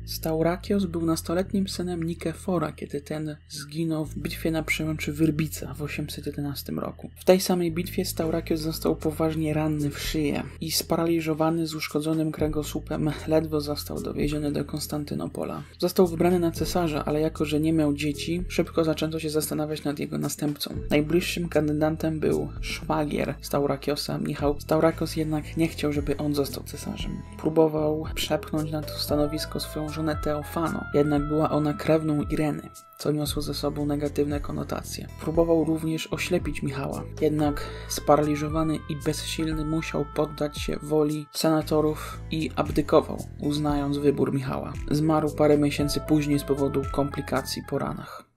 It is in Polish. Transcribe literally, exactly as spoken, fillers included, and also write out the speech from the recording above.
Staurakios był nastoletnim synem Nikefora, kiedy ten zginął w bitwie na przełęczy Wyrbica w osiemset jedenastym roku. W tej samej bitwie Staurakios został poważnie ranny w szyję i sparaliżowany z uszkodzonym kręgosłupem ledwo został dowieziony do Konstantynopola. Został wybrany na cesarza, ale jako że nie miał dzieci, szybko zaczęto się zastanawiać nad jego następcą. Najbliższym kandydatem był szwagier Staurakiosa, Michał. Staurakios jednak nie chciał, żeby on został cesarzem. Próbował przepchnąć na to stanowisko swoją żonę Teofano, jednak była ona krewną Ireny, co niosło ze sobą negatywne konotacje. Próbował również oślepić Michała, jednak sparaliżowany i bezsilny musiał poddać się woli senatorów i abdykował, uznając wybór Michała. Zmarł parę miesięcy później z powodu komplikacji po ranach.